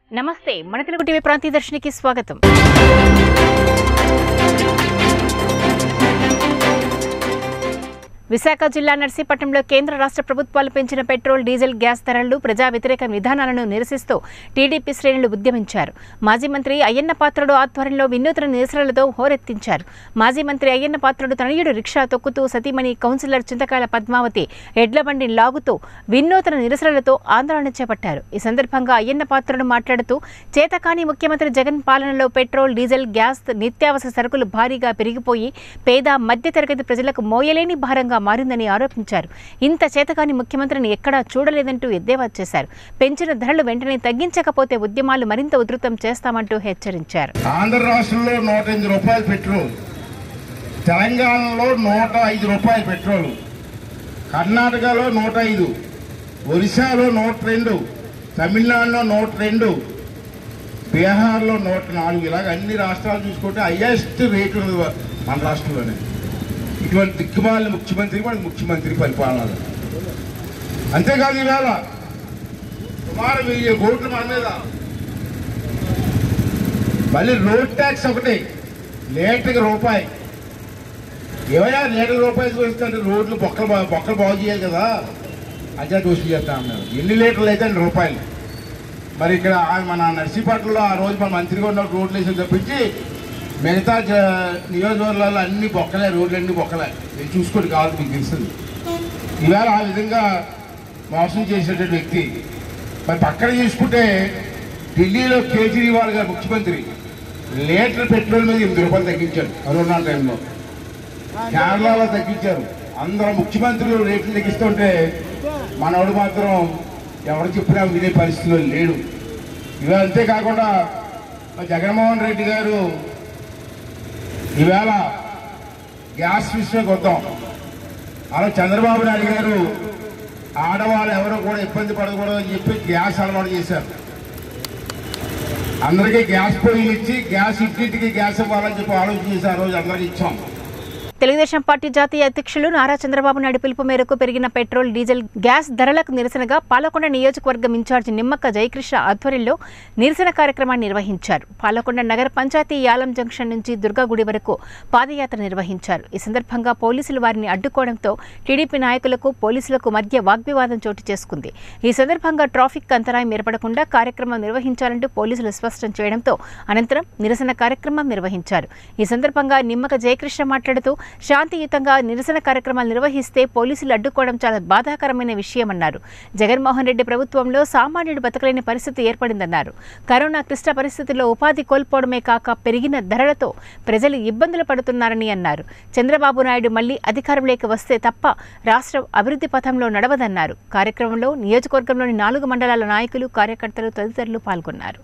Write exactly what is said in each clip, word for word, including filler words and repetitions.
నమస్తే మన తెలుగు టీవీ ప్రాంతీయ దర్శనికి స్వాగతం। విశాఖ జిల్లా నర్సీపట్నంలో కేంద్ర రాష్ట్ర ప్రభుత్వాలు పెంచిన పెట్రోల్ డీజిల్ గ్యాస్ ధరలు ప్రజా వ్యతిరేక విధానాలను నిరసిస్తూ టీడీపీ శ్రేణులు ఉద్యమించారు। మాజీ మంత్రి అయ్యన్న పాత్రుడు ఆధ్వర్యంలో వినూత్న నిరసనలతో హోరెత్తించారు। మాజీ మంత్రి అయ్యన్న పాత్రుడు తనయుడు రిక్షా తొక్కుతూ సతీమణి కౌన్సిలర్ చింతకాయల పద్మావతి ఎడ్ల బండిని లాగుతూ వినూత్న నిరసనలతో ఆందోళన చేపట్టారు। ఈ సందర్భంగా అయ్యన్న పాత్రుడు మాట్లాడుతూ చేతకాని ముఖ్యమంత్రి జగన్ పాలనలో పెట్రోల్ డీజిల్ గ్యాస్ నిత్యావసర సరుకులు భారీగా పెరిగిపోయి పేద మధ్యతరగతి ప్రజలకు మోయలేని భారంగా మారిందని ఆరోపించారు। ఇంత చేతకాని ముఖ్యమంత్రిని ఎక్కడా చూడలేదంటూ ఎద్దేవా చేశారు। పెంచిన ధరలు వెంటనే తగ్గించకపోతే ఉద్యమాలు మరింత ఉధృతం చేస్తామంటూ హెచ్చరించారు। ఆంధ్ర రాష్ట్రంలో నూట ఎనిమిది రూపాయలు పెట్రోల్, తెలంగాణలో నూట ఐదు రూపాయలు పెట్రోల్, కర్ణాటకలో నూట ఐదు, ఒరిస్సాలో నూట రెండు, తమిళనాడులో నూట రెండు, బీహార్లో నూట నాలుగు, ఇలాగ అన్ని రాష్ట్రాలు చూసుకుంటే హైయెస్ట్ రేటు ఉంది మన రాష్ట్రంలోనే। ఇటువంటి దిక్కుమాలిన ముఖ్యమంత్రి మనకి ముఖ్యమంత్రి పరిపాలన। అంతేకాదు ఈవేళ సుమారు వెయ్యి కోట్లు మన మీద, మళ్ళీ రోడ్ ట్యాక్స్ ఒకటి లీటర్కి రూపాయి, ఏమైనా లీటర్ రూపాయలు చూస్తుంటే రోడ్లు బొక్కలు బొక్కలు బాగు చేయాలి కదా, అదే దోషి చేస్తా అన్నారు। ఎన్ని లీటర్లు అయితే అన్ని రూపాయలు। మరి ఇక్కడ మన నర్సీపట్నంలో ఆ రోజు మన మంత్రిగా ఉన్న రోడ్లు వేసి తప్పించి మిగతా నియోజకవర్గాల్లో అన్ని బొక్కలే, రోడ్లు అన్ని బొక్కలే, ఇది చూసుకొని కావాలి మీకు తెలుస్తుంది। ఈవేళ ఆ విధంగా మోసం చేసేటువంటి వ్యక్తి మరి పక్కన చూసుకుంటే ఢిల్లీలో కేజ్రీవాల్ గారు ముఖ్యమంత్రి లీటర్ పెట్రోల్ మీద ఎనిమిది రూపాయలు తగ్గించారు కరోనా టైంలో, కేరళలో తగ్గించారు। అందరూ ముఖ్యమంత్రులు రేట్లు తగ్గిస్తుంటే మనవాడు మాత్రం ఎవరు చెప్పినా వినే పరిస్థితిలో లేడు। ఇవాళ అంతేకాకుండా జగన్మోహన్ రెడ్డి గారు ఈవేళ గ్యాస్ విషయానికి వద్దాం, అలా చంద్రబాబు నాయుడు గారు ఆడవాళ్ళు ఎవరో కూడా ఇబ్బంది పడకూడదు అని చెప్పి గ్యాస్ అలవాటు చేశారు। అందరికీ గ్యాస్ పొయ్యిలు ఇచ్చి గ్యాస్ ఇంటింటికి గ్యాస్ ఇవ్వాలని చెప్పి ఆలోచన చేసి ఆ రోజు అందరికీ ఇచ్చాం। తెలుగుదేశం పార్టీ జాతీయ అధ్యక్షులు నారా చంద్రబాబు నాయుడు పిలుపు మేరకు పెరిగిన పెట్రోల్ డీజిల్ గ్యాస్ ధరలకు నిరసనగా పాలకొండ నియోజకవర్గం ఇన్ఛార్జి నిమ్మక్క జయకృష్ణ ఆధ్వర్యంలో నిరసన కార్యక్రమాన్ని నిర్వహించారు। పాలకొండ నగర పంచాయతీ యాలం జంక్షన్ నుంచి దుర్గాగుడి వరకు పాదయాత్ర నిర్వహించారు। ఈ సందర్భంగా పోలీసులు వారిని అడ్డుకోవడంతో టీడీపీ నాయకులకు పోలీసులకు మధ్య వాగ్వివాదం చోటు చేసుకుంది। ఈ సందర్భంగా ట్రాఫిక్ అంతరాయం ఏర్పడకుండా కార్యక్రమం నిర్వహించాలంటూ పోలీసులు స్పష్టం చేయడంతో అనంతరం నిరసన కార్యక్రమం నిర్వహించారు। ఈ సందర్భంగా నిమ్మక జయకృష్ణ మాట్లాడుతూ శాంతియుతంగా నిరసన కార్యక్రమాలు నిర్వహిస్తే పోలీసులు అడ్డుకోవడం చాలా బాధాకరమైన విషయమన్నారు। జగన్మోహన్ రెడ్డి ప్రభుత్వంలో సామాన్యుడు బతకలేని పరిస్థితి ఏర్పడిందన్నారు। కరోనా క్లిష్ట పరిస్థితుల్లో ఉపాధి కోల్పోవడమే కాక పెరిగిన ధరలతో ప్రజలు ఇబ్బందులు పడుతున్నారని అన్నారు। చంద్రబాబు నాయుడు మళ్లీ అధికారంలోకి వస్తే తప్ప రాష్ట్రం అభివృద్ధి పథంలో నడవదన్నారు। కార్యక్రమంలో నియోజకవర్గంలోని నాలుగు మండలాల నాయకులు, కార్యకర్తలు తదితరులు పాల్గొన్నారు।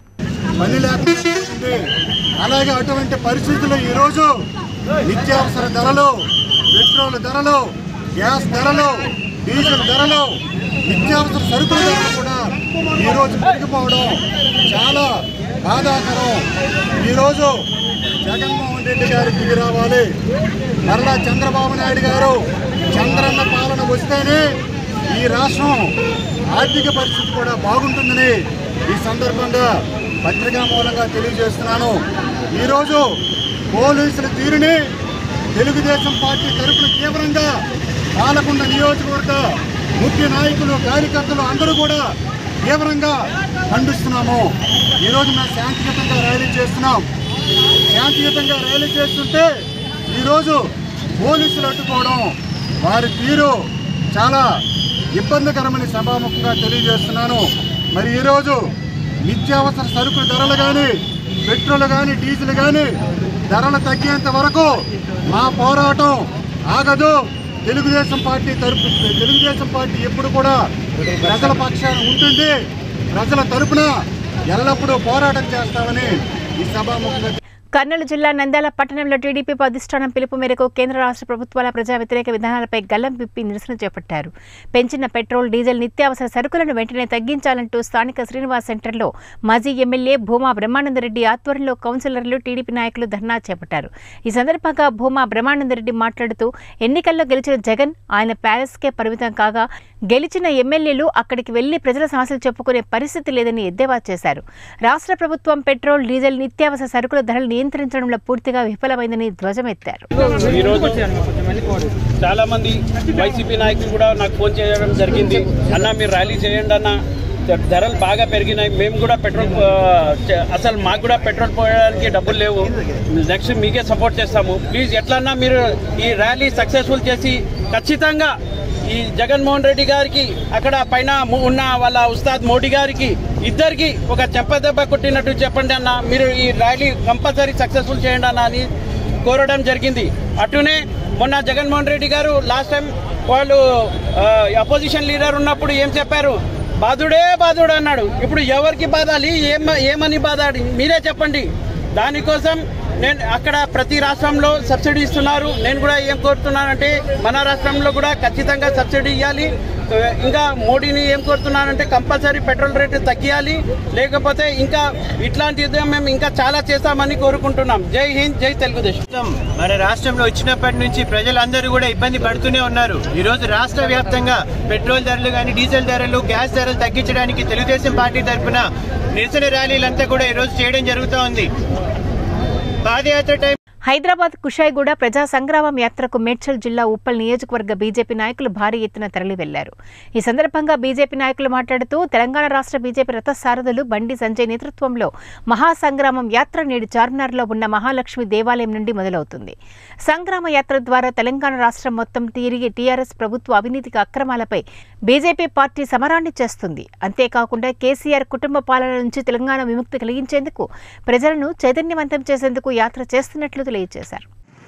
అలాగే అటువంటి పరిస్థితుల్లో ఈరోజు నిత్యావసర ధరలు, పెట్రోల్ ధరలు, గ్యాస్ ధరలు, డీజిల్ ధరలు, నిత్యావసర సరుకుల ధరలు కూడా ఈరోజు పెరిగిపోవడం చాలా బాధాకరం। ఈరోజు జగన్మోహన్ రెడ్డి గారు దిగి రావాలి, మరలా చంద్రబాబు నాయుడు గారు చంద్రన్న పాలన వస్తేనే ఈ రాష్ట్రం ఆర్థిక పరిస్థితి కూడా బాగుంటుందని ఈ సందర్భంగా పత్రికా మూలంగా తెలియజేస్తున్నాను। ఈరోజు పోలీసుల తీరుని తెలుగుదేశం పార్టీ తరఫున తీవ్రంగా పాలకొండ నియోజకవర్గ ముఖ్య నాయకులు, కార్యకర్తలు అందరూ కూడా తీవ్రంగా ఖండిస్తున్నాము। ఈరోజు మేము శాంతియుతంగా ర్యాలీ చేస్తున్నాం। శాంతియుతంగా ర్యాలీ చేస్తుంటే ఈరోజు పోలీసులు అడ్డుకోవడం, వారి తీరు చాలా ఇబ్బందికరమని సభాముఖంగా తెలియజేస్తున్నాను। మరి ఈరోజు నిత్యావసర సరుకుల ధరలు కానీ, పెట్రోల్ కానీ, డీజిల్ కానీ ధరలు తగ్గేంత వరకు మా పోరాటం ఆగదు। తెలుగుదేశం పార్టీ తరపు తెలుగుదేశం పార్టీ ఎప్పుడు కూడా ప్రజల పక్షాన ఉంటుంది, ప్రజల తరపున ఎల్లప్పుడూ పోరాటం చేస్తామని ఈ సభాముఖంగా కర్నూలు జిల్లా నంద్యాల పట్టణంలో టీడీపీ అధిష్టానం పిలుపు మేరకు కేంద్ర రాష్ట్ర ప్రభుత్వాల ప్రజా వ్యతిరేక విధానాలపై గల్లం విప్పి నిరసన చేపట్టారు. పెంచిన పెట్రోల్, డీజిల్, నిత్యావసర సరుకులను వెంటనే తగ్గించాలంటూ స్థానిక శ్రీనివాస్ సెంటర్లో మాజీ ఎమ్మెల్యే భూమా బ్రహ్మానందరెడ్డి ఆధ్వర్యంలో కౌన్సిలర్లు, టీడీపీ నాయకులు ధర్నా చేపట్టారు. ఈ సందర్భంగా భూమా బ్రహ్మానందరెడ్డి మాట్లాడుతూ ఎన్నికల్లో గెలిచిన జగన్ ఆయన ప్యాలెస్కే పరిమితం కాగా గెలిచిన ఎమ్మెల్యేలు అక్కడికి వెళ్లి ప్రజల సమస్యలు చెప్పుకునే పరిస్థితి లేదని ఎద్దేవా చేశారు. రాష్ట్ర ప్రభుత్వం పెట్రోల్, డీజిల్, నిత్యావసర సరుకుల ధరలు నియంత్రించడంలో పూర్తిగా విఫలమైందని ధ్వజమెత్తారు. చాలా మంది వైసీపీ నాయకులు కూడా నాకు ఫోన్ చేయడం జరిగింది. అన్న మీరు ర్యాలీ చేయండి అన్న, ధరలు బాగా పెరిగినాయి, మేము కూడా పెట్రోల్ అసలు మాకు కూడా పెట్రోల్ పోయడానికి డబ్బులు లేవు, నెక్స్ట్ మీకే సపోర్ట్ చేస్తాము, ప్లీజ్ ఎట్లన్నా మీరు ఈ ర్యాలీ సక్సెస్ఫుల్ చేసి ఖచ్చితంగా ఈ జగన్మోహన్ రెడ్డి గారికి అక్కడ పైన ఉన్న వాళ్ళ ఉస్తాద్ మోడీ గారికి ఇద్దరికి ఒక చెంపదెబ్బ కొట్టినట్టు చెప్పండి అన్న, మీరు ఈ ర్యాలీ కంపల్సరీ సక్సెస్ఫుల్ చేయండి అన్న అని కోరడం జరిగింది. అటునే మొన్న జగన్మోహన్ రెడ్డి గారు లాస్ట్ టైం వాళ్ళు అపోజిషన్ లీడర్ ఉన్నప్పుడు ఏం చెప్పారు, బాధుడే బాధుడు అన్నాడు. ఇప్పుడు ఎవరికి బాధాలి, ఏమ ఏమని బాధాలి మీరే చెప్పండి. దానికోసం నేను అక్కడ ప్రతి రాష్ట్రంలో సబ్సిడీ ఇస్తున్నారు, నేను కూడా ఏం కోరుతున్నానంటే మన రాష్ట్రంలో కూడా ఖచ్చితంగా సబ్సిడీ ఇవ్వాలి. ఇంకా మోడీని ఏం కోరుతున్నానంటే కంపల్సరీ పెట్రోల్ రేటు తగ్గియాలి, లేకపోతే ఇంకా ఇట్లాంటి మేము ఇంకా చాలా చేస్తామని కోరుకుంటున్నాం. జై హింద్, జై తెలుగుదేశం. మన రాష్ట్రంలో వచ్చినప్పటి నుంచి ప్రజలందరూ కూడా ఇబ్బంది పడుతూనే ఉన్నారు. ఈ రోజు రాష్ట్ర వ్యాప్తంగా పెట్రోల్ ధరలు కానీ, డీజిల్ ధరలు, గ్యాస్ ధరలు తగ్గించడానికి తెలుగుదేశం పార్టీ తరఫున నిరసన ర్యాలీలంతా కూడా ఈ రోజు చేయడం జరుగుతూ ఉంది. పాదయాత్ర టైం హైదరాబాద్ కుషాయిగూడ ప్రజా సంగ్రామం యాత్రకు మేడ్చల్ జిల్లా ఉప్పల్ నియోజకవర్గ బీజేపీ నాయకులు భారీ ఎత్తున తరలి వెళ్లారు. ఈ సందర్భంగా బీజేపీ నాయకులు మాట్లాడుతూ తెలంగాణ రాష్ట్ర బీజేపీ రథసారథులు బండి సంజయ్ నేతృత్వంలో మహాసంగ్రామం యాత్ర నేడు చార్మినార్లో ఉన్న మహాలక్ష్మి దేవాలయం నుండి మొదలవుతుంది. సంగ్రామ యాత్ర ద్వారా తెలంగాణ రాష్ట్రం మొత్తం తిరిగి టీఆర్ఎస్ ప్రభుత్వ అవినీతికి అక్రమాలపై బీజేపీ పార్టీ సమరాన్ని చేస్తుంది. అంతేకాకుండా కేసీఆర్ కుటుంబ పాలన నుంచి తెలంగాణ విముక్తి కలిగించేందుకు ప్రజలను చైతన్యవంతం చేసేందుకు యాత్ర చేస్తున్నట్లు తెలియజేశారు.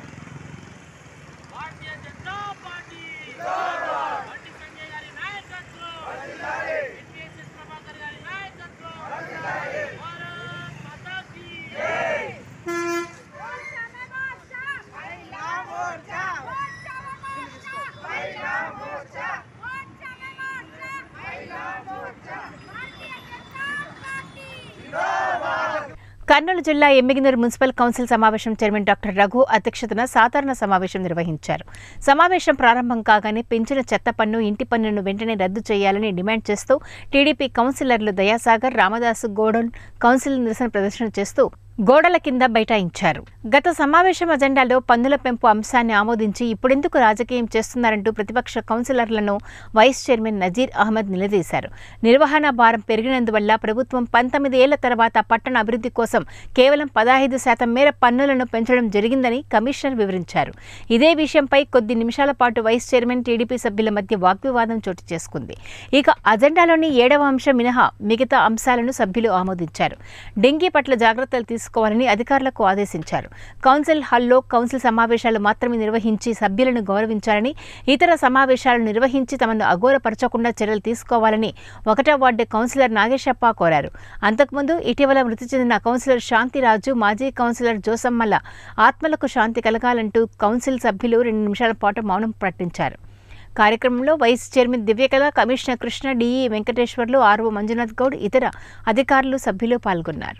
కర్నూలు జిల్లా ఎమ్మిగనూరు మున్సిపల్ కౌన్సిల్ సమావేశం చైర్మన్ డాక్టర్ రఘు అధ్యక్షతన సాధారణ సమావేశం నిర్వహించారు. సమావేశం ప్రారంభం కాగానే పెంచిన చెత్త పన్ను, ఇంటి పన్నును వెంటనే రద్దు చేయాలని డిమాండ్ చేస్తూ టీడీపీ కౌన్సిలర్లు దయాసాగర్, రామదాసు గోడౌన్ కౌన్సిల్ నిరసన ప్రదర్శన చేస్తూ గోడల కింద బైఠాయించారు. గత సమావేశం అజెండాలో పన్నుల పెంపు అంశాన్ని ఆమోదించి ఇప్పుడెందుకు రాజకీయం చేస్తున్నారంటూ ప్రతిపక్ష కౌన్సిలర్లను వైస్ చైర్మన్ నజీర్ అహ్మద్ నిలదీశారు. నిర్వహణ భారం పెరిగినందువల్ల ప్రభుత్వం పంతొమ్మిది ఏళ్ల తర్వాత పట్టణ అభివృద్ధి కోసం కేవలం పదహైదు శాతం మేర పన్నులను పెంచడం జరిగిందని కమిషనర్ వివరించారు. ఇదే విషయంపై కొద్ది నిమిషాల పాటు వైస్ చైర్మన్, టీడీపీ సభ్యుల మధ్య వాగ్వివాదం చోటు చేసుకుంది. ఇక అజెండాలోని ఏడవ అంశం మినహా మిగతా అంశాలను సభ్యులు ఆమోదించారు. డెంగీ పట్ల జాగ్రత్తలు తీసుకోవాలని అధికారులకు ఆదేశించారు. కౌన్సిల్ హాల్లో కౌన్సిల్ సమావేశాలు మాత్రమే నిర్వహించి సభ్యులను గౌరవించాలని, ఇతర సమావేశాలు నిర్వహించి తమను అఘోరపరచకుండా చర్యలు తీసుకోవాలని ఒకటో వార్డు కౌన్సిలర్ నాగేశప్ప కోరారు. అంతకుముందు ఇటీవల మృతి చెందిన కౌన్సిలర్ శాంతిరాజు, మాజీ కౌన్సిలర్ జోసమ్మల ఆత్మలకు శాంతి కలగాలంటూ కౌన్సిల్ సభ్యులు రెండు నిమిషాల పాటు మౌనం ప్రకటించారు. కార్యక్రమంలో vice chairman Divyakala, commissioner Krishna, DE Venkateswarlu, RO Manjunath Goud, ఇతర అధికారులు, సభ్యులు పాల్గొన్నారు.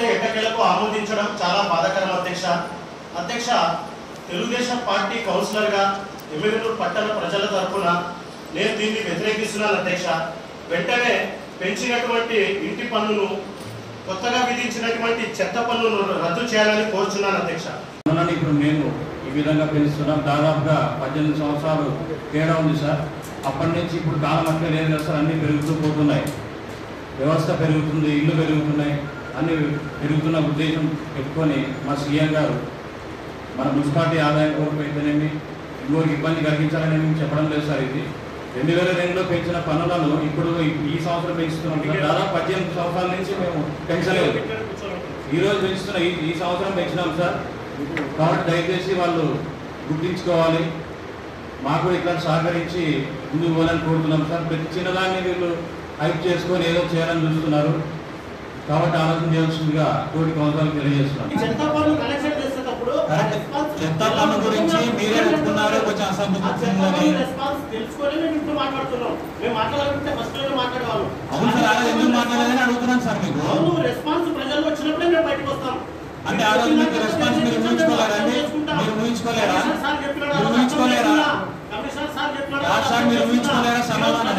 అధ్యక్ష, తెలుగుదేశం పార్టీ కౌన్సిలర్గా ఎమ్మిగనూరు పట్టణ ప్రజల తరఫున నేను దీన్ని వ్యతిరేకిస్తున్నాను. అధ్యక్ష, వెంటనే పెంచినటువంటి ఇంటి పన్నును, కొత్తగా విధించినటువంటి చెత్త పన్నును రద్దు చేయాలని కోరుచున్నాను. అధ్యక్ష, ఇప్పుడు నేను ఈ విధంగా పెంచుతున్నాం. దాదాపుగా పద్దెనిమిది సంవత్సరాలు తేడా ఉంది సార్. అప్పటి నుంచి ఇప్పుడు కాలం అట్లే లేదు కదా సార్, అన్నీ పెరుగుతూ పోతున్నాయి, వ్యవస్థ పెరుగుతుంది, ఇల్లు పెరుగుతున్నాయి, అన్ని పెరుగుతున్న ఉద్దేశం పెట్టుకొని మా సీఎం గారు మన మున్సిపాలిటీ ఆదాయం కోరిక అయితేనేమి ఇంకోరికి ఇబ్బంది కలిగించాలని మేము చెప్పడం లేదు సార్. ఇది రెండు వేల రెండులో పెంచిన పన్నులను ఇప్పుడు ఈ సంవత్సరం పెంచుతున్నాం సార్. దాదాపు పద్దెనిమిది సంవత్సరాల నుంచి మేము పెంచలేదు, ఈరోజు పెంచుతున్నాం, ఈ ఈ సంవత్సరం పెంచినాం సార్. కాబట్టి దయచేసి వాళ్ళు గుర్తించుకోవాలి, మాకు ఇక్కడ సహకరించి ముందుకు పోవాలని కోరుతున్నాం సార్. ప్రతి చిన్నదాన్ని వీళ్ళు హైప్ చేసుకొని ఏదో చేయాలని చూస్తున్నారు. కాబట్టి ఆలోచన చేయాల్సిందిగా తోటి కౌన్సిలర్కి తెలియజేస్తున్నాను. జనతా పన్ను కలెక్షన్ చేసేటప్పుడు జనతా పన్ను గురించి మీరే ఒప్పుకున్నారు, కొంచెం అసంతృప్తి రెస్పాన్స్ తెలుసుకొని మేము ఇప్పుడు మాట్లాడుతున్నాం. మేము మాట్లాడాలంటే ఫస్ట్ మాట్లాడేవాళ్ళం. అవును సార్, అలా ఎందుకు మాట్లాడాలని అడుగుతున్నాను సార్ మీకు. అవును, రెస్పాన్స్ ప్రజలు వచ్చినప్పుడే మేము బయటకు వస్తాం. అంటే ఆ రోజు మీకు రెస్పాన్స్ మీరు ఊహించుకోలేరండి, మీరు ఊహించుకోలేరా మీరు ఊహించుకోలేరా సార్ మీరు ఊహించుకోలేరా సమాధానం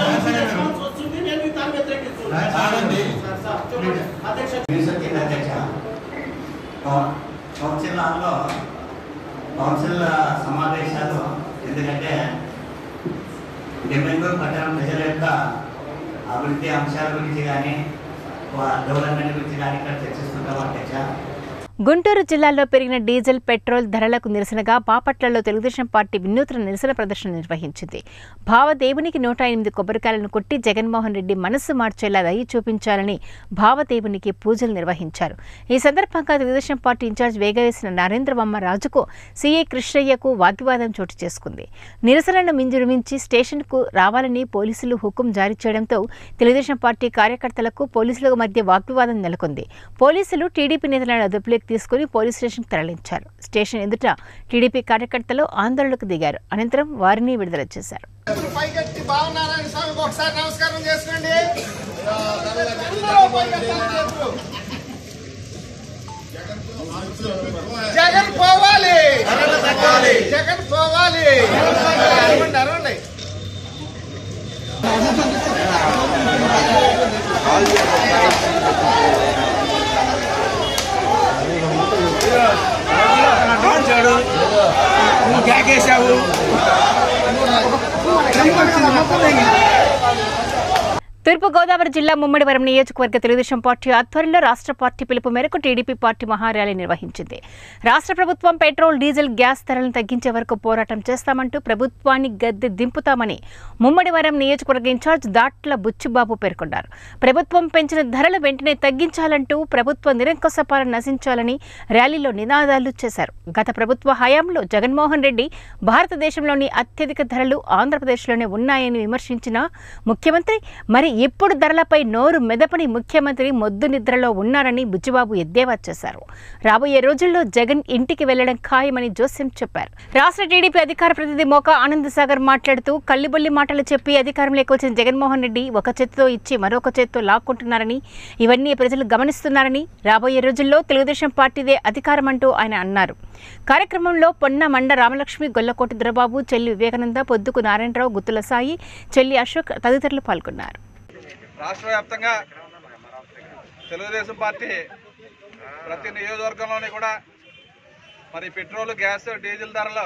సారండి. కౌన్సిల్ హాల్లో కౌన్సిల్ సమావేశాలు ఎందుకంటే డెబ్బెంగూరు పట్టణ ప్రజల యొక్క అభివృద్ధి అంశాల గురించి కానీ డెవలప్మెంట్ గురించి కానీ ఇక్కడ చర్చిస్తుంటాం అధ్యక్ష. గుంటూరు జిల్లాలో పెరిగిన డీజిల్ పెట్రోల్ ధరలకు నిరసనగా బాపట్లలో తెలుగుదేశం పార్టీ వినూత్న నిరసన ప్రదర్శన నిర్వహించింది. భావదేవునికి నూట ఎనిమిది కొబ్బరికాయలను కొట్టి జగన్మోహన్ రెడ్డి మనస్సు మార్చేలా దయ చూపించాలని భావదేవునికి పూజలు నిర్వహించారు. ఈ సందర్భంగా తెలుగుదేశం పార్టీ ఇన్ఛార్జ్ వేగవేసిన నరేంద్రబొమ్మ రాజుకు సీఐ కృష్ణయ్యకు వాగ్వివాదం చోటు చేసుకుంది. నిరసనను మింజుమించి స్టేషన్కు రావాలని పోలీసులు హుకుం జారీ చేయడంతో తెలుగుదేశం పార్టీ కార్యకర్తలకు పోలీసుల మధ్య వాగ్వివాదం నెలకొంది. పోలీసులు టీడీపీ నేతలను అదుపులోకి తీసుకుని పోలీస్ స్టేషన్ తరలించారు. స్టేషన్ ఎదుట టీడీపీ కార్యకర్తలు ఆందోళనకు దిగారు. అనంతరం వారిని విడుదల చేశారు. జగన్ పోవాలి, జగన్ పోవాలి. తూర్పుగోదావరి జిల్లా ముమ్మడివరం నియోజకవర్గ తెలుగుదేశం పార్టీ ఆధ్వర్యంలో రాష్ట్ర పార్టీ పిలుపు మేరకు టీడీపీ పార్టీ మహార్యాలీ నిర్వహించింది. రాష్ట్ర ప్రభుత్వం పెట్రోల్ డీజిల్ గ్యాస్ ధరలను తగ్గించే వరకు పోరాటం చేస్తామంటూ ప్రభుత్వాన్ని గద్దె దింపుతామని ముమ్మడివరం నియోజకవర్గ ఇన్ఛార్జ్ దాట్ల బుచ్చిబాబు పేర్కొన్నారు. ప్రభుత్వం పెంచిన ధరలు వెంటనే తగ్గించాలంటూ ప్రభుత్వ నిరంకుశ పాలన నశించాలని ర్యాలీలో నినాదాలు చేశారు. గత ప్రభుత్వ హయాంలో జగన్మోహన్ రెడ్డి భారతదేశంలోని అత్యధిక ధరలు ఆంధ్రప్రదేశ్లోనే ఉన్నాయని విమర్శించిన ముఖ్యమంత్రి మరి ఇప్పుడు ధరలపై నోరు మెదపని ముఖ్యమంత్రి మొద్దు నిద్రలో ఉన్నారని బుచ్చిబాబు ఎద్దేవా చేశారు. రాబోయే రోజుల్లో జగన్ ఇంటికి వెళ్లడం ఖాయమని జోస్యం చెప్పారు. రాష్ట్ర టీడీపీ అధికార ప్రతినిధి మోకా ఆనందసాగర్ మాట్లాడుతూ కల్లిబొల్లి మాటలు చెప్పి అధికారంలోకి వచ్చిన జగన్మోహన్ రెడ్డి ఒక చేతితో ఇచ్చి మరొక చేతితో లాక్కుంటున్నారని, ఇవన్నీ ప్రజలు గమనిస్తున్నారని, రాబోయే రోజుల్లో తెలుగుదేశం పార్టీదే అధికారం అంటూ ఆయన అన్నారు. కార్యక్రమంలో పొన్న మండ రామలక్ష్మి, గొల్లకోటి దొరబాబు, చెల్లి వివేకానంద, పొద్దుకు నారాయణరావు, గుత్తుల సాయి, చెల్లి అశోక్ తదితరులు పాల్గొన్నారు. రాష్ట్ర వ్యాప్తంగా తెలుగుదేశం పార్టీ ప్రతి నియోజకవర్గంలోని కూడా మరి పెట్రోల్, గ్యాస్, డీజిల్ ధరలు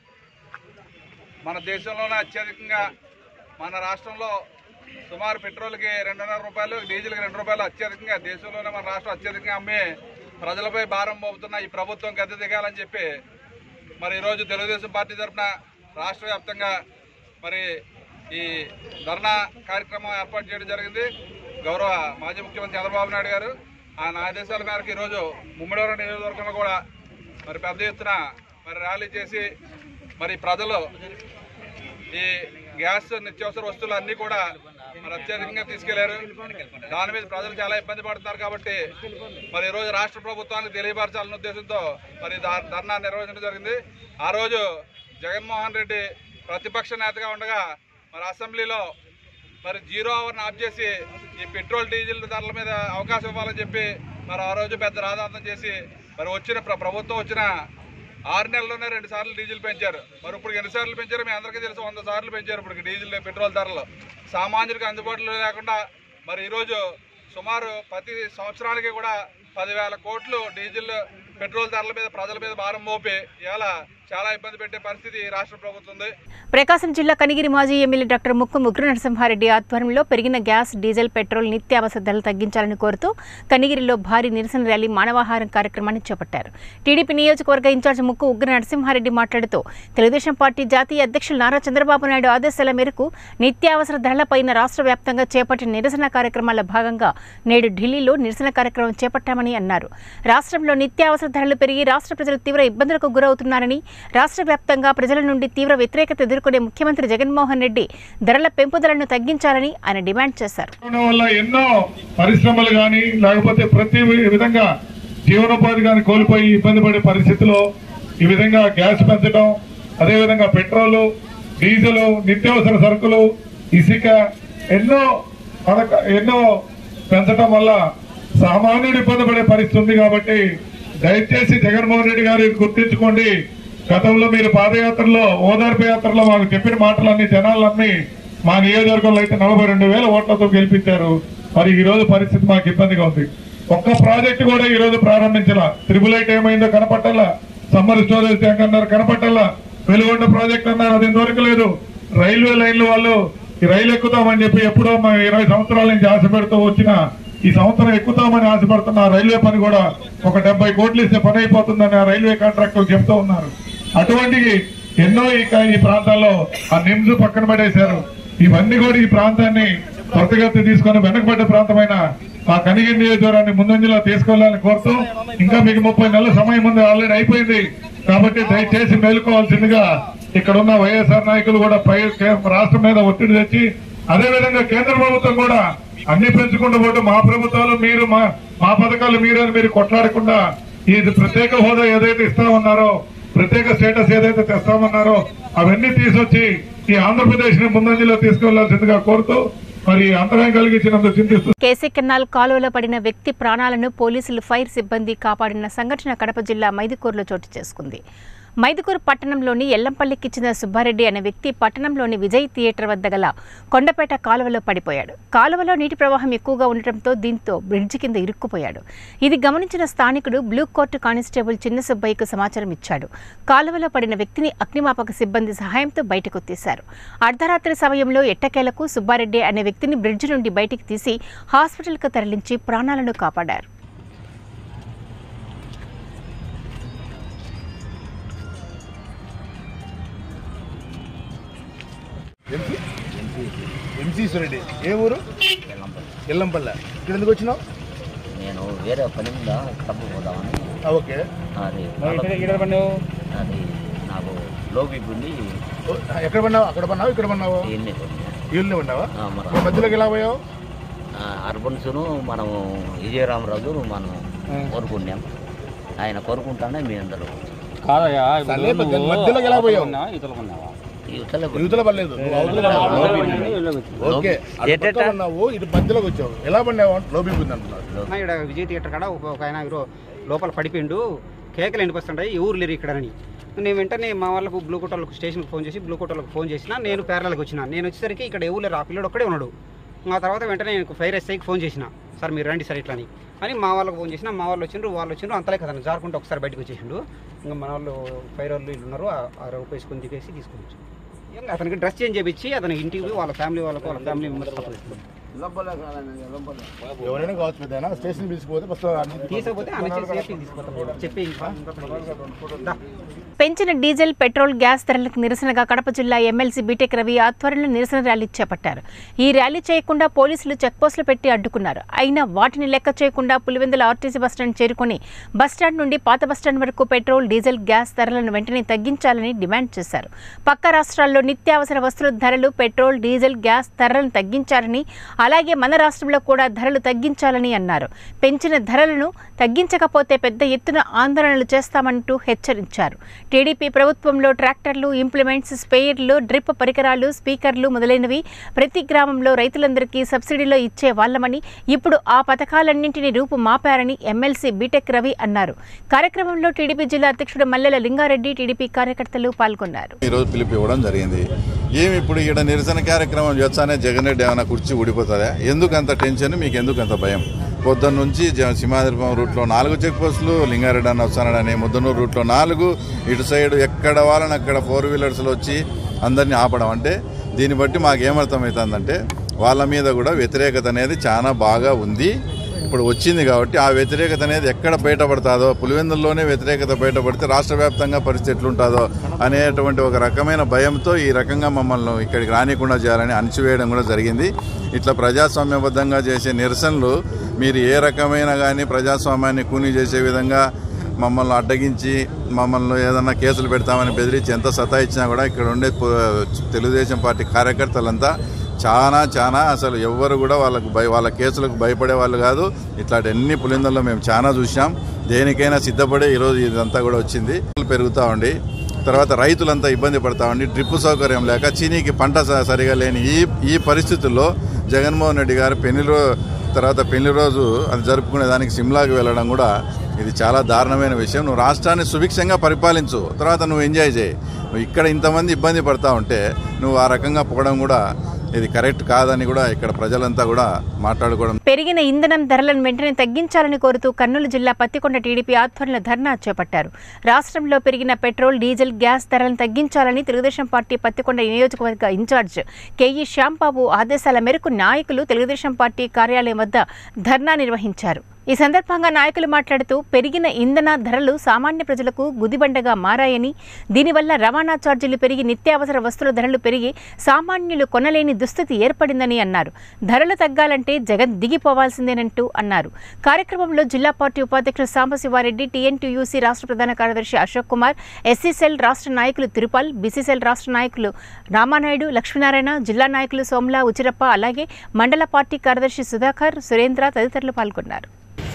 మన దేశంలోనే అత్యధికంగా, మన రాష్ట్రంలో సుమారు పెట్రోల్కి రెండున్నర రూపాయలు, డీజిల్కి రెండు రూపాయలు అత్యధికంగా దేశంలోనే మన రాష్ట్రం అత్యధికంగా అమ్మి ప్రజలపై భారం మోపుతున్న ఈ ప్రభుత్వం గద్దె దిగాలని చెప్పి మరి ఈరోజు తెలుగుదేశం పార్టీ తరఫున రాష్ట్ర వ్యాప్తంగా మరి ఈ ధర్నా కార్యక్రమం ఏర్పాటు చేయడం జరిగింది. గౌరవ మాజీ ముఖ్యమంత్రి చంద్రబాబు నాయుడు గారు ఆయన ఆదేశాల మేరకు ఈరోజు ముమ్మడివరం నియోజకవర్గంలో కూడా మరి పెద్ద ఎత్తున మరి ర్యాలీ చేసి మరి ప్రజలు ఈ గ్యాస్, నిత్యావసర వస్తువులు అన్నీ కూడా మరి అత్యధికంగా తీసుకెళ్లారు. దాని మీద ప్రజలు చాలా ఇబ్బంది పడుతున్నారు కాబట్టి మరి ఈరోజు రాష్ట్ర ప్రభుత్వానికి తెలియపరచాలన్న ఉద్దేశంతో మరి ధర్నా నిర్వహించడం జరిగింది. ఆ రోజు జగన్మోహన్ రెడ్డి ప్రతిపక్ష నేతగా ఉండగా మరి అసెంబ్లీలో మరి జీరో అవర్ని ఆఫ్ చేసి ఈ పెట్రోల్, డీజిల్ ధరల మీద అవకాశం ఇవ్వాలని చెప్పి మరి ఆ రోజు పెద్ద రాద్ధాంతం చేసి మరి వచ్చిన ప్రభుత్వం వచ్చిన ఆరు నెలల్లోనే రెండు సార్లు డీజిల్ పెంచారు. మరి ఇప్పుడు ఎన్నిసార్లు పెంచారు మీ అందరికీ తెలుసు, వంద సార్లు పెంచారు ఇప్పుడు డీజిల్, పెట్రోల్ ధరలు సామాన్యుడికి అందుబాటులో లేకుండా మరి ఈరోజు సుమారు ప్రతి సంవత్సరానికి కూడా పదివేల కోట్లు డీజిల్, పెట్రోల్ ధరల మీద ప్రజల మీద భారం మోపి ఇలా చాలా ఇబ్బంది పెట్టే పరిస్థితి రాష్ట్ర ప్రభుత్వం ఉంది. ప్రకాశం జిల్లా కనిగిరి మాజీ ఎమ్మెల్యే డాక్టర్ ముక్కు ఉగ్ర నరసింహారెడ్డి ఆధ్వర్యంలో పెరిగిన గ్యాస్, డీజిల్, పెట్రోల్ నిత్యావసర ధరలు తగ్గించాలని కోరుతూ కనిగిరిలో భారీ నిరసన ర్యాలీ, మానవాహారం కార్యక్రమాన్ని చేపట్టారు. టీడీపీ నియోజకవర్గ ఇన్ఛార్జ్ ముక్కు ఉగ్ర నరసింహారెడ్డి మాట్లాడుతూ తెలుగుదేశం పార్టీ జాతీయ అధ్యక్షులు నారా చంద్రబాబు నాయుడు ఆదేశాల మేరకు నిత్యావసర ధరలపైన రాష్ట్ర వ్యాప్తంగా చేపట్టిన నిరసన కార్యక్రమాల భాగంగా నేడు ఢిల్లీలో నిరసన కార్యక్రమం చేపట్టామని అన్నారు. రాష్ట్రంలో నిత్యావసర ధరలు పెరిగి రాష్ట్ర ప్రజలు తీవ్ర ఇబ్బందులకు గురవుతున్నారని, రాష్ట్ర వ్యాప్తంగా ప్రజల నుండి తీవ్ర వ్యతిరేకత ఎదుర్కొనే ముఖ్యమంత్రి జగన్మోహన్ రెడ్డి ధరల పెంపుదలను తగ్గించాలని ఆయన డిమాండ్ చేశారు. ఎన్నో పరిశ్రమలు కానీ లేకపోతే ప్రతి విధంగా జీవనోపాధి కానీ కోల్పోయి ఇబ్బంది పడే పరిస్థితిలో ఈ విధంగా గ్యాస్ పెంచడం, అదేవిధంగా పెట్రోలు, డీజిల్, నిత్యావసర సరుకులు, ఇసుక ఎన్నో పథక ఎన్నో పెంచడం వల్ల సామాన్యుడు ఇబ్బంది పడే పరిస్థితి ఉంది. కాబట్టి దయచేసి జగన్మోహన్ రెడ్డి గారు గుర్తించుకోండి. గతంలో మీరు పాదయాత్రలో ఓదార్పు యాత్రలో మాకు చెప్పిన మాటలన్నీ జనాలన్నీ మా నియోజకవర్గంలో అయితే నలభై రెండు వేల ఓట్లతో గెలిపించారు. మరి ఈ రోజు పరిస్థితి మాకు ఇబ్బందిగా ఉంది. ఒక్క ప్రాజెక్టు కూడా ఈ రోజు ప్రారంభించాల. త్రిబుల్ ఐట్ ఏమైందో కనపట్టాలా, సమ్మర్ స్టోరేజ్ ట్యాంక్ అన్నారు కనపట్టాలా, వెలుగొండ ప్రాజెక్ట్ అన్నారు అది దొరకలేదు. రైల్వే లైన్లు వాళ్ళు ఈ రైలు ఎక్కుతామని చెప్పి ఎప్పుడో మా ఇరవై సంవత్సరాల నుంచి ఆశ పెడుతూ వచ్చిన ఈ సంవత్సరం ఎక్కుతామని ఆశపడుతున్న ఆ రైల్వే పని కూడా ఒక డెబ్బై కోట్లు ఇస్తే పని అయిపోతుందని ఆ రైల్వే కాంట్రాక్టర్ చెప్తూ ఉన్నారు. అటువంటి ఎన్నో ఈ ప్రాంతాల్లో ఆ నిమ్స్ పక్కన పడేశారు. ఇవన్నీ కూడా ఈ ప్రాంతాన్ని త్వరితగతి తీసుకొని వెనకబడ్డ ప్రాంతమైన ఆ కనిగిరి నియోజకవర్గాన్ని ముందంజలో తీసుకెళ్లాలని కోరుతూ, ఇంకా మీకు ముప్పై నెలల సమయం ఉంది, ఆల్రెడీ అయిపోయింది. కాబట్టి దయచేసి మేలుకోవాల్సిందిగా ఇక్కడ ఉన్న వైఎస్ఆర్ నాయకులు కూడా పై రాష్ట్రం మీద ఒత్తిడి తెచ్చి, అదేవిధంగా కేంద్ర ప్రభుత్వం కూడా అన్ని పెంచుకుంటూ పోతే మా ప్రభుత్వాలు మీరు మా మా పథకాలు మీరు అని మీరు కొట్లాడకుండా ఈ ప్రత్యేక హోదా ఏదైతే ఇస్తామన్నారో, ప్రత్యేక స్టేటస్ ఏదైతే తెస్తామన్నారో అవన్నీ తీసుకొచ్చి ఈ ఆంధ్రప్రదేశ్ ని ముందంజలో తీసుకెళ్లాల్సిందిగా కోరుతూ మరి అంతరాయం కలిగించినందుకు చింతిస్తూ. కేసీ కెనాల్ కాలువలో పడిన వ్యక్తి ప్రాణాలను పోలీసులు ఫైర్ సిబ్బంది కాపాడిన సంఘటన కడప జిల్లా మైదుకూరులో చోటు చేసుకుంది. మైదుకూరు పట్టణంలోని ఎల్లంపల్లికి చెందిన సుబ్బారెడ్డి అనే వ్యక్తి పట్టణంలోని విజయ్ థియేటర్ వద్ద గల కొండపేట కాలువలో పడిపోయాడు. కాలువలో నీటి ప్రవాహం ఎక్కువగా ఉండటంతో దీంతో బ్రిడ్జి కింద ఇరుక్కుపోయాడు. ఇది గమనించిన స్థానికుడు బ్లూ కోర్టు కానిస్టేబుల్ చిన్న సుబ్బయ్యకు సమాచారం ఇచ్చాడు. కాలువలో పడిన వ్యక్తిని అగ్నిమాపక సిబ్బంది సహాయంతో బయటకు తీశారు. అర్ధరాత్రి సమయంలో ఎట్టకేలకు సుబ్బారెడ్డి అనే వ్యక్తిని బ్రిడ్జి నుండి బయటికి తీసి హాస్పిటల్కు తరలించి ప్రాణాలను కాపాడారు. ఎంసీ సురెడ్డి ఏ ఊరు? ఎల్లంపల్లె. ఇక్కడ ఎందుకు వచ్చినావు? నేను వేరే పని మీద తప్పు పోదామని. ఓకే. అది అది నాకు లో బీపీ ఉండి. ఎక్కడ పడినావు? అక్కడ పడినావు, ఇక్కడ పడినావు? ఇల్లు పడినావా? మధ్యలోకి ఎలా పోయావు? అర్బన్స్ను మనం విజయరామరాజు మనం కోరుకున్నాం. ఆయన కోరుకుంటానే మీ అందరూ మధ్యలోకి ఎలా పోయావు? యువతల పడలేదు, ఓకే. ఇటు మధ్యలోకి వచ్చావు, ఎలా పడినావు? లో బీపీ ఉంది అంటున్నారు. ఇక్కడ విజయ్ థియేటర్ కాడ ఒక ఆయన లోపల పడిపోయిండు, కేకలు ఎండిపోతుంటాయి ఊరు లేరు ఇక్కడ అని. నేను వెంటనే మా వాళ్ళకు బ్లూ కోట వాళ్ళకు స్టేషన్కి ఫోన్ చేసి బ్లూ కోట వాళ్ళకి ఫోన్ చేసిన. నేను ప్యారలకి వచ్చిన. నేను వచ్చేసరికి ఇక్కడ ఎవరు లేరు, ఆ పిల్లడు ఒక్కడే ఉన్నాడు. ఆ తర్వాత వెంటనే నేను ఫైర్ ఎస్ఐకి ఫోన్ చేసిన, సార్ మీరు రండి సార్ ఇట్లా అని అని మా వాళ్ళకి ఫోన్ చేసిన. మా వాళ్ళు వచ్చిండ్రు, వాళ్ళు వచ్చిండ్రు, అంతలే కదా జారుకుంటూ ఒకసారి బయటకు వచ్చేసిండు. ఇంకా మన వాళ్ళు ఫైర్ వాళ్ళు ఇల్లు ఉన్నారు, ఆ రూపాయి వేసుకొని దిగేసి తీసుకొని వచ్చి అతనికి డ్రెస్ చేంజ్ చేయించి అతని ఇంటికి వాళ్ళ ఫ్యామిలీ వాళ్ళకు వాళ్ళ ఫ్యామిలీ మెంబర్స్ ఎవరైనా కావచ్చు, పెద్ద స్టేషన్ తీసుకుపోతే తీసుకుపోతే చెప్పి పెంచిన డీజిల్ పెట్రోల్ గ్యాస్ ధరలకు నిరసనగా కడప జిల్లా ఎమ్మెల్సీ బీటెక్ రవి ఆధ్వర్యంలో నిరసన ర్యాలీ చేపట్టారు. ఈ ర్యాలీ చేయకుండా పోలీసులు చెక్పోస్టులు పెట్టి అడ్డుకున్నారు. అయినా వాటిని లెక్క చేయకుండా పులివెందుల ఆర్టీసీ బస్టాండ్ చేరుకుని బస్టాండ్ నుండి పాత బస్టాండ్ వరకు పెట్రోల్ డీజిల్ గ్యాస్ ధరలను వెంటనే తగ్గించాలని డిమాండ్ చేశారు. పక్క రాష్ట్రాల్లో నిత్యావసర వస్తువుల ధరలు పెట్రోల్ డీజిల్ గ్యాస్ ధరలను తగ్గించారని, అలాగే మన రాష్ట్రంలో కూడా ధరలు తగ్గించాలని అన్నారు. పెంచిన ధరలను తగ్గించకపోతే పెద్ద ఎత్తున ఆందోళనలు చేస్తామంటూ హెచ్చరించారు. టీడీపీ ప్రభుత్వంలో ట్రాక్టర్లు, ఇంప్లిమెంట్స్, స్పేయర్లు, డ్రిప్ పరికరాలు, స్పీకర్లు మొదలైనవి ప్రతి గ్రామంలో రైతులందరికీ సబ్సిడీలో ఇచ్చే వాళ్ళమని, ఇప్పుడు ఆ పథకాలన్నింటినీ రూపు మాపారని ఎమ్మెల్సీ బీటెక్ రవి అన్నారు. కార్యక్రమంలో టీడీపీ జిల్లా అధ్యక్షుడు మల్లెల లింగారెడ్డి, టీడీపీ కార్యకర్తలు పాల్గొన్నారు. ఈరోజు పిలుపు ఇవ్వడం జరిగింది. ఏమి ఇప్పుడు ఇక్కడ నిరసన కార్యక్రమం చేస్తానే జగన్ రెడ్డి ఏమైనా కుర్చీ ఊడిపోతుందా? ఎందుకు అంత టెన్షన్, మీకు ఎందుకు అంత భయం? పొద్దున్న నుంచి సింహాద్రిపురం రూట్లో నాలుగు చెక్ పోస్టులు, లింగారెడ్డి అన్న వస్తానని ముద్దనూరు రూట్లో నాలుగు, ఇటు సైడ్ ఎక్కడ వాళ్ళని అక్కడ ఫోర్ వీలర్స్లో వచ్చి అందరినీ ఆపడం. అంటే దీన్ని బట్టి మాకు ఏమర్థమవుతుందంటే వాళ్ళ మీద కూడా వ్యతిరేకత అనేది చాలా బాగా ఉంది. ఇప్పుడు వచ్చింది కాబట్టి ఆ వ్యతిరేకత అనేది ఎక్కడ బయటపడుతుందో, పులివెందుల్లోనే వ్యతిరేకత బయటపడితే రాష్ట్ర వ్యాప్తంగా పరిస్థితి ఎట్లుంటుందో అనేటువంటి ఒక రకమైన భయంతో ఈ రకంగా మమ్మల్ని ఇక్కడికి రానికుండా చేయాలని అణిచివేయడం కూడా జరిగింది. ఇట్లా ప్రజాస్వామ్యబద్ధంగా చేసే నిరసనలు మీరు ఏ రకమైన కానీ ప్రజాస్వామ్యాన్ని కూని చేసే విధంగా మమ్మల్ని అడ్డగించి మమ్మల్ని ఏదన్నా కేసులు పెడతామని బెదిరించి ఎంత సతాయించినా కూడా ఇక్కడ ఉండే తెలుగుదేశం పార్టీ కార్యకర్తలంతా చాలా చాలా అసలు ఎవ్వరు కూడా వాళ్ళకు భయ వాళ్ళ కేసులకు భయపడే వాళ్ళు కాదు. ఇట్లాంటి అన్ని పులిందల్లో మేము చాలా చూసాం. దేనికైనా సిద్ధపడే ఈరోజు ఇదంతా కూడా వచ్చింది. పెరుగుతూ ఉండి తర్వాత రైతులంతా ఇబ్బంది పడతా ఉండి డ్రిప్ సౌకర్యం లేక చీనీకి పంట సరిగా లేని ఈ ఈ పరిస్థితుల్లో జగన్మోహన్ రెడ్డి గారు పెళ్లి తర్వాత పెళ్లి రోజు అది జరుపుకునే దానికి సిమ్లాకి వెళ్ళడం కూడా ఇది చాలా దారుణమైన విషయం. నువ్వు రాష్ట్రాన్ని సుభిక్షంగా పరిపాలించు, తర్వాత నువ్వు ఎంజాయ్ చేయి. నువ్వు ఇక్కడ ఇంతమంది ఇబ్బంది పడతా ఉంటే నువ్వు ఆ రకంగా పోవడం కూడా ఇది కరెక్ట్ కాదని కూడా ఇక్కడ ప్రజలంతా కూడా మాట్లాడుకోవడం. పెరిగిన ఇంధనం ధరలను వెంటనే తగ్గించాలని కోరుతూ కర్నూలు జిల్లా పత్తికొండ టీడీపీ ఆధ్వర్యంలో ధర్నా చేపట్టారు. రాష్ట్రంలో పెరిగిన పెట్రోల్, డీజిల్, గ్యాస్ ధరలను తగ్గించాలని తెలుగుదేశం పార్టీ పత్తికొండ నియోజకవర్గ ఇన్ఛార్జ్ కేఈ శ్యాంబాబు ఆదేశాల మేరకు నాయకులు తెలుగుదేశం పార్టీ కార్యాలయం వద్ద ధర్నా నిర్వహించారు. ఈ సందర్భంగా నాయకులు మాట్లాడుతూ పెరిగిన ఇంధన ధరలు సామాన్య ప్రజలకు గుదిబండగా మారాయని, దీనివల్ల రవాణా ఛార్జీలు పెరిగి నిత్యావసర వస్తువుల ధరలు పెరిగి సామాన్యులు కొనలేని దుస్థితి ఏర్పడిందని అన్నారు. ధరలు తగ్గాలంటే జగన్ దిగిపోవాల్సిందేనంటూ అన్నారు. కార్యక్రమంలో జిల్లా పార్టీ ఉపాధ్యక్షుడు సాంబశివారెడ్డి, టీఎన్టీయూసీ రాష్ట్ర ప్రధాన కార్యదర్శి అశోక్ కుమార్, ఎస్సీసెల్ రాష్ట్ర నాయకులు తిరుపాల్, బీసీసెల్ రాష్ట్ర నాయకులు రామానాయుడు, లక్ష్మీనారాయణ, జిల్లా నాయకులు సోమ్లా, ఉచిరప్ప, అలాగే మండల పార్టీ కార్యదర్శి సుధాకర్, సురేంద్ర తదితరులు పాల్గొన్నారు.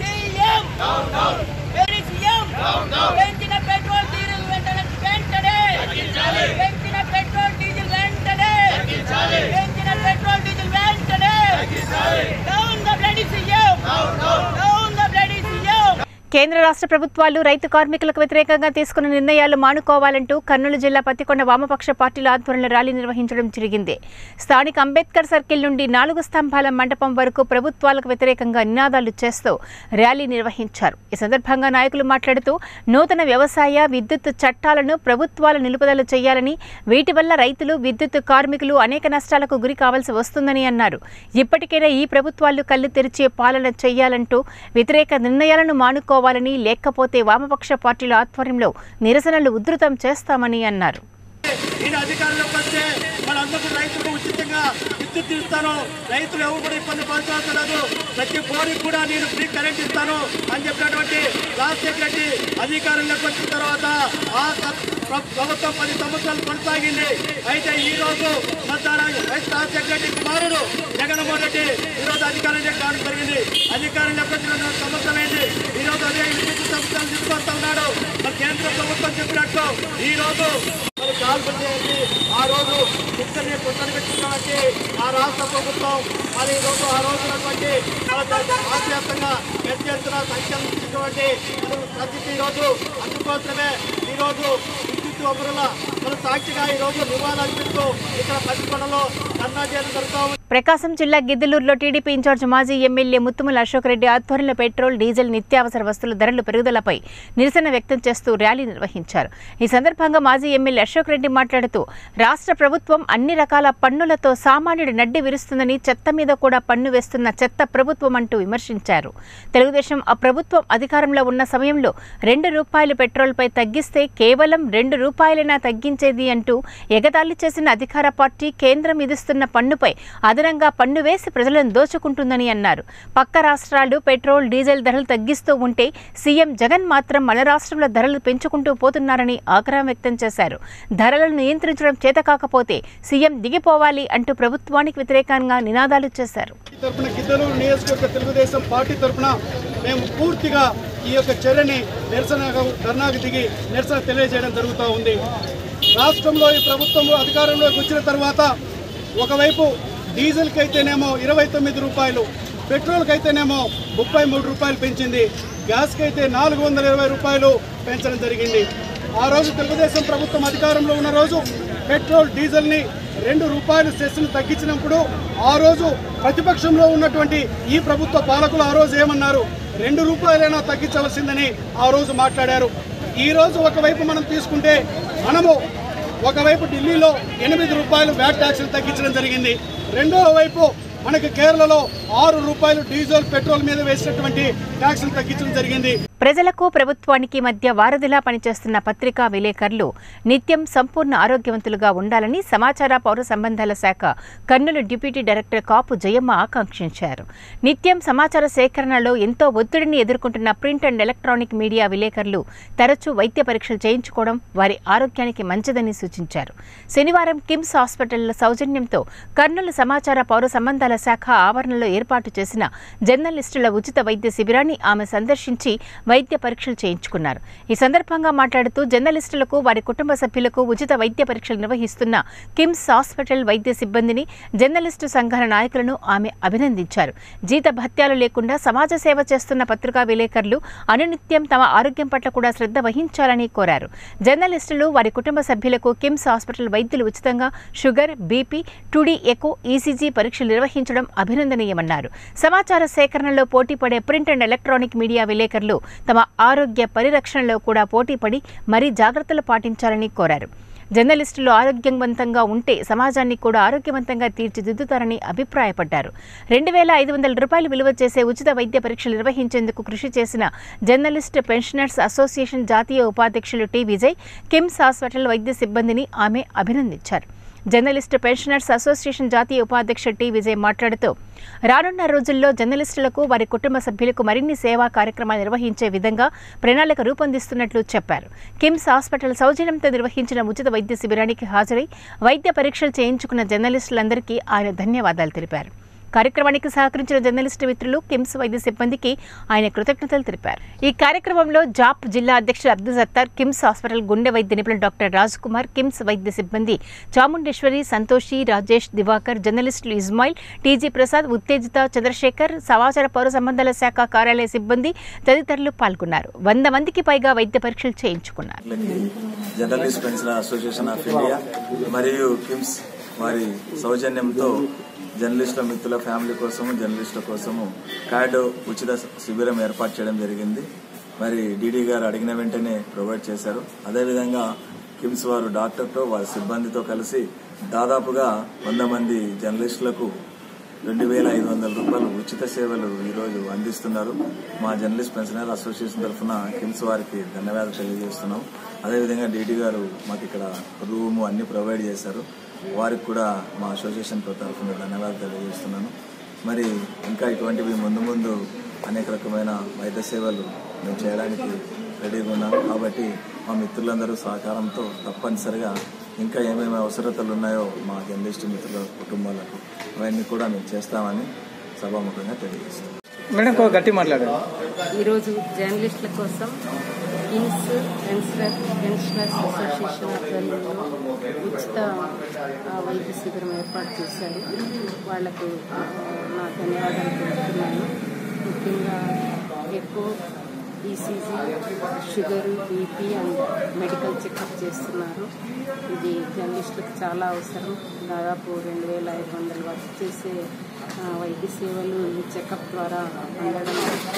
కేంద్ర రాష్ట్ర ప్రభుత్వాలు రైతు కార్మికులకు వ్యతిరేకంగా తీసుకున్న నిర్ణయాలు మానుకోవాలంటూ కర్నూలు జిల్లా పత్తికొండ వామపక్ష పార్టీల ఆధ్వర్యంలో ర్యాలీ నిర్వహించడం జరిగింది. స్థానిక అంబేద్కర్ సర్కిల్ నుండి నాలుగు స్తంభాల మండపం వరకు ప్రభుత్వాలకు వ్యతిరేకంగా నినాదాలు చేస్తూ ర్యాలీ నిర్వహించారు. ఈ సందర్భంగా నాయకులు మాట్లాడుతూ నూతన వ్యవసాయ, విద్యుత్ చట్టాలను ప్రభుత్వాలు నిలుపుదల చేయాలని, వీటి వల్ల రైతులు, విద్యుత్ కార్మికులు అనేక నష్టాలకు గురి కావాల్సి వస్తుందని అన్నారు. ఇప్పటికైనా ఈ ప్రభుత్వాలు కళ్ళు తెరిచే పాలన చేయాలంటూ వ్యతిరేక నిర్ణయాలను మానుకో వాలని లేకపోతే వామపక్ష పార్టీల ఆధ్వర్యంలో నిరసనలు ఉధృతం చేస్తామని అన్నారు. నేను అధికారంలోకి వస్తే వాళ్ళందరూ రైతులకు ఉచితంగా విద్యుత్ ఇస్తాను, రైతులు ఎవరు కూడా ఇబ్బంది పడాల్సిన లేదు, ప్రతి బోర్డుకి కూడా నేను ఫ్రీ కరెంట్ ఇస్తాను అని చెప్పినటువంటి రాజశేఖర రెడ్డి అధికారంలోకి వచ్చిన తర్వాత ఆ ప్రభుత్వం పది సంవత్సరాలు కొనసాగింది. అయితే ఈ రోజు రాజశేఖర రెడ్డి కుమారుడు జగన్మోహన్ రెడ్డి ఈ రోజు అధికారంలోకి రావడం జరిగింది. అధికారంలోకి వచ్చిన సంవత్సరం అయింది. ఈ రోజు అదే విద్యుత్ సంస్థలు తీసుకొస్తా ఉన్నాడు. మరి కేంద్ర ప్రభుత్వం చెప్పినట్టు ఈ రోజు కాల్పులు చేసి ఆ రోజు శిక్షని పునర్పెట్టుకున్నటువంటి ఆ రాష్ట్ర ప్రభుత్వం మరి ఈరోజు ఆ రోజునటువంటి రాష్ట్రవ్యాప్తంగా పెద్ద ఎత్తున సంఖ్యటువంటి పరిస్థితి ఈరోజు అందుకోసమే ఈరోజు విద్యుత్ వనరుల మన సాక్షిగా ఈరోజు నివాళులర్పిస్తూ ఇక్కడ పత్తికొండలో ధర్నా చేయడం జరుగుతూ ఉంది. ప్రకాశం జిల్లా గిద్దలూరులో టీడీపీ ఇన్ఛార్జ్ మాజీ ఎమ్మెల్యే ముత్తుమల అశోక్ రెడ్డి ఆధ్వర్యంలో పెట్రోల్, డీజిల్, నిత్యావసర వస్తువుల ధరల పెరుగుదలపై నిరసన వ్యక్తం చేస్తూ ర్యాలీ నిర్వహించారు. ఈ సందర్భంగా మాజీ ఎమ్మెల్యే అశోక్ రెడ్డి మాట్లాడుతూ రాష్ట్ర ప్రభుత్వం అన్ని రకాల పన్నులతో సామాన్యుడి నడ్డి విరుస్తుందని, చెత్త మీద కూడా పన్ను వేస్తున్న చెత్త ప్రభుత్వం అంటూ విమర్శించారు. తెలుగుదేశం ఆ ప్రభుత్వం అధికారంలో ఉన్న సమయంలో రెండు రూపాయలు పెట్రోల్పై తగ్గిస్తే కేవలం రెండు రూపాయలైనా తగ్గించేది అంటూ ఎగతాళి చేసిన అధికార పార్టీ కేంద్రం విధిస్తున్న పన్నుపై అదనంగా పన్ను వేసి ప్రజలను దోచుకుంటుందని అన్నారు. పక్క రాష్ట్రాలు పెట్రోల్, డీజిల్ ధరలు తగ్గిస్తూ ఉంటే సీఎం జగన్ మాత్రం మన రాష్ట్రంలో ధరలు పెంచుకుంటూ పోతున్నారని ఆగ్రహం వ్యక్తం చేశారు. ధరలను నియంత్రించడం చేత కాకపోతే సీఎం దిగిపోవాలి అంటూ ప్రభుత్వానికి వ్యతిరేకంగా నినాదాలు చేశారు. గిద్దలూరు నియోజకవర్గ తెలుగుదేశం పార్టీ తరఫున మేము పూర్తిగా ఈ యొక్క చర్యని నిరసన ధర్నాకు దిగి నిరసన తెలియజేయడం జరుగుతూ ఉంది. రాష్ట్రంలో ఈ ప్రభుత్వం అధికారంలోకి వచ్చిన తర్వాత ఒకవైపు డీజిల్కి అయితేనేమో ఇరవై తొమ్మిది రూపాయలు, పెట్రోల్కి అయితేనేమో ముప్పై మూడు రూపాయలు పెంచింది, గ్యాస్కి అయితే నాలుగు వందల ఇరవై రూపాయలు పెంచడం జరిగింది. ఆ రోజు తెలుగుదేశం ప్రభుత్వం అధికారంలో ఉన్న రోజు పెట్రోల్, డీజిల్ని రెండు రూపాయలు సెస్సులు తగ్గించినప్పుడు ఆ రోజు ప్రతిపక్షంలో ఉన్నటువంటి ఈ ప్రభుత్వ పాలకులు ఆ రోజు ఏమన్నారు, రెండు రూపాయలైనా తగ్గించవలసిందని ఆ రోజు మాట్లాడారు. ఈరోజు ఒకవైపు మనం తీసుకుంటే మనము ఒకవైపు ఢిల్లీలో ఎనిమిది రూపాయలు వ్యాట్ ట్యాక్స్లు తగ్గించడం జరిగింది, రెండో వైపు మనకి కేరళలో ఆరు రూపాయలు డీజిల్, పెట్రోల్ మీద వేసినటువంటి ట్యాక్స్లు తగ్గించడం జరిగింది. ప్రజలకు ప్రభుత్వానికి మధ్య వారధిలా పనిచేస్తున్న పత్రికా విలేకరులు నిత్యం సంపూర్ణ ఆరోగ్యవంతులుగా ఉండాలని సమాచార పౌర సంబంధాల శాఖ కర్నూలు డిప్యూటీ డైరెక్టర్ కాపు జయమ్మ ఆకాంక్షించారు. నిత్యం సమాచార సేకరణలో ఎంతో ఒత్తిడిని ఎదుర్కొంటున్న ప్రింట్ అండ్ ఎలక్ట్రానిక్ మీడియా విలేకరులు తరచూ వైద్య పరీక్షలు చేయించుకోవడం వారి ఆరోగ్యానికి మంచిదని సూచించారు. శనివారం కిమ్స్ హాస్పిటల్ సౌజన్యంతో కర్నూలు సమాచార పౌర సంబంధాల శాఖ ఆవరణలో ఏర్పాటు చేసిన జర్నలిస్టుల ఉచిత వైద్య శిబిరాన్ని ఆమె సందర్శించి వైద్య పరీక్షలు చేయించుకున్నారు. ఈ సందర్భంగా మాట్లాడుతూ జర్నలిస్టులకు వారి కుటుంబ సభ్యులకు ఉచిత వైద్య పరీక్షలు నిర్వహిస్తున్న కిమ్స్ హాస్పిటల్ వైద్య సిబ్బందిని, జర్నలిస్టు సంఘాల నాయకులను ఆమె అభినందించారు. జీత భత్యాలు లేకుండా సమాజ సేవ చేస్తున్న పత్రికా విలేకరులు అనునిత్యం తమ ఆరోగ్యం పట్ల కూడా శ్రద్ధ వహించాలని కోరారు. జర్నలిస్టులు వారి కుటుంబ సభ్యులకు కిమ్స్ హాస్పిటల్ వైద్యులు ఉచితంగా sugar, BP, two D echo, ECG పరీక్షలు నిర్వహించడం అభినందనీయమన్నారు. సమాచార సేకరణలో పోటీపడే ప్రింట్ అండ్ ఎలక్ట్రానిక్ మీడియా విలేకరులు తమ ఆరోగ్య పరిరక్షణలో కూడా పోటీపడి మరీ జాగ్రత్తలు పాటించాలని కోరారు. జర్నలిస్టులు ఆరోగ్యవంతంగా ఉంటే సమాజాన్ని కూడా ఆరోగ్యవంతంగా తీర్చిదిద్దుతారని అభిప్రాయపడ్డారు. రెండు వేల ఐదు వందల రూపాయలు విలువ చేసే ఉచిత వైద్య పరీక్షలు నిర్వహించేందుకు కృషి చేసిన జర్నలిస్ట్ పెన్షనర్స్ అసోసియేషన్ జాతీయ ఉపాధ్యక్షులు టి విజయ్, కిమ్స్ హాస్పిటల్ వైద్య సిబ్బందిని ఆమె అభినందించారు. జర్నలిస్ట్ పెన్షనర్స్ అసోసియేషన్ జాతీయ ఉపాధ్యక్షుడు టి విజయ్ మాట్లాడుతూ రానున్న రోజుల్లో జర్నలిస్టులకు వారి కుటుంబ సభ్యులకు మరిన్ని సేవా కార్యక్రమాలు నిర్వహించే విధంగా ప్రణాళిక రూపొందిస్తున్నట్లు చెప్పారు. కిమ్స్ హాస్పిటల్ సౌజన్యంతో నిర్వహించిన ఉచిత వైద్య శిబిరానికి హాజరై వైద్య పరీక్షలు చేయించుకున్న జర్నలిస్టులందరికీ ఆయన ధన్యవాదాలు తెలిపారు. కార్యక్రమానికి సహకరించిన జర్నలిస్టు మిత్రులు, కిమ్స్ వైద్య సిబ్బందికి ఆయన కృతజ్ఞతలు తెలిపారు. ఈ కార్యక్రమంలో జాప్ జిల్లా అధ్యక్షుడు అబ్దుల్ సత్తార్, కిమ్స్ హాస్పిటల్ గుండె వైద్య నిపుణులు డాక్టర్ రాజ్ కుమార్, కిమ్స్ వైద్య సిబ్బంది చాముండేశ్వరి, సంతోషి, రాజేష్, దివాకర్, జర్నలిస్టులు ఇస్మాయిల్, టీజీ ప్రసాద్, ఉత్తేజిత, చంద్రశేఖర్, సమాచార పౌర సంబంధాల శాఖ కార్యాలయ సిబ్బంది తదితరులు పాల్గొన్నారు. వంద మందికి పైగా వైద్య పరీక్షలు చేయించుకున్నారు. Journalist pensioner association of India మరియు కిమ్స్ వారి సౌజన్యంతో జర్నలిస్టుల మిత్రుల ఫ్యామిలీ కోసము, జర్నలిస్టుల కోసము కార్డు ఉచిత శిబిరం ఏర్పాటు చేయడం జరిగింది. మరి డీడీ గారు అడిగిన వెంటనే ప్రొవైడ్ చేశారు. అదేవిధంగా కిమ్స్ వారు డాక్టర్తో వారి సిబ్బందితో కలిసి దాదాపుగా వంద మంది జర్నలిస్టులకు రెండు వేల ఐదు వందల రూపాయలు ఉచిత సేవలు ఈరోజు అందిస్తున్నారు. మా జర్నలిస్ట్ పెన్షనర్ అసోసియేషన్ తరఫున కిమ్స్ వారికి ధన్యవాదాలు తెలియజేస్తున్నాం. అదేవిధంగా డీడీ గారు మాకు ఇక్కడ రూము అన్ని ప్రొవైడ్ చేశారు. వారికి కూడా మా అసోసియేషన్ తరఫున ధన్యవాదాలు తెలియజేస్తున్నాను. మరి ఇంకా ఇటువంటివి ముందు ముందు అనేక రకమైన వైద్య సేవలు మేము చేయడానికి రెడీగా ఉన్నాం. కాబట్టి మా మిత్రులందరూ సహకారంతో తప్పనిసరిగా ఇంకా ఏమేమి అవసరతలు ఉన్నాయో మా జర్నలిస్టు మిత్రుల కుటుంబాలకు అవన్నీ కూడా మేము చేస్తామని సభాముఖంగా తెలియజేస్తాం. మేడం గట్టి మాట్లాడారు. ఈరోజు జర్నలిస్టుల కోసం కిమ్స్ పెన్షనర్ పెన్షనర్స్ అసోసియేషన్ ఆధ్వర్యంలో ఉచిత వైద్య శిబిరం ఏర్పాటు చేశారు. వాళ్లకు నా ధన్యవాదాలు తెలుపుతున్నాను. ముఖ్యంగా ఎక్కువ ECG, sugar, BP and medical checkup చేస్తున్నారు. ఇది జర్నలిస్టులకు చాలా అవసరం. దాదాపు రెండు వేల ఐదు వందలు వర్క్ చేసే వైద్య సేవలు ఈ చెకప్ ద్వారా అందడం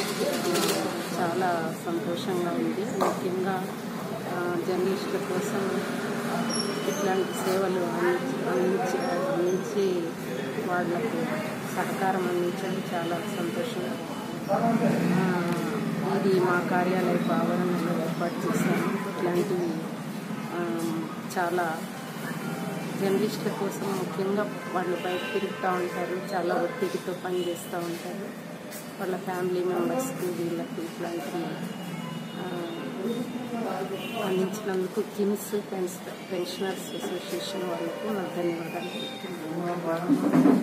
చాలా సంతోషంగా ఉంది. ముఖ్యంగా జర్నలిస్టుల కోసం ఇట్లాంటి సేవలు అందించి అందించి వాళ్లకు సహకారం అందించడం చాలా సంతోషంగా. ఇది మా కార్యాలయ ఆవరణలో ఏర్పాటు చేశాము. ఇట్లాంటివి చాలా జర్నలిస్టుల కోసం ముఖ్యంగా వాళ్ళు బయట తిరుగుతూ ఉంటారు, చాలా ఒత్తిడితో పనిచేస్తూ ఉంటారు. వాళ్ళ ఫ్యామిలీ మెంబర్స్కి వీళ్ళకి ఇట్లాంటి అందించినందుకు కిమ్స్ పెన్షనర్స్ అసోసియేషన్ వాళ్ళకు నా ధన్యవాదాలు.